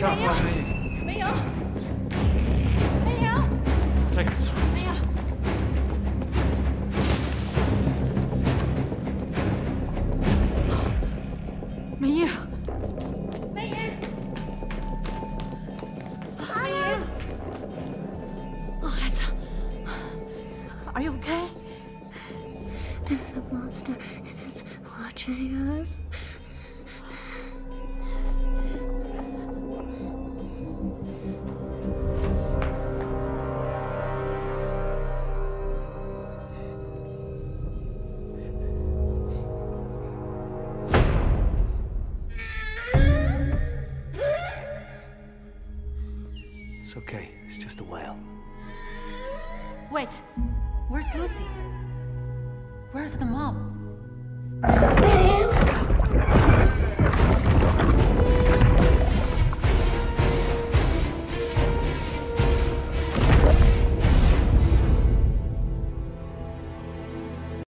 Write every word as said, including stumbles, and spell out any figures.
Can't 没有 find me. 没有，没有， Take this. 没有。梅英，梅英，梅英，哦，孩子 ，Are you okay? There's a monster and it's watching us. It's okay. It's just a whale. Wait, where's Lucy? Where's the mom?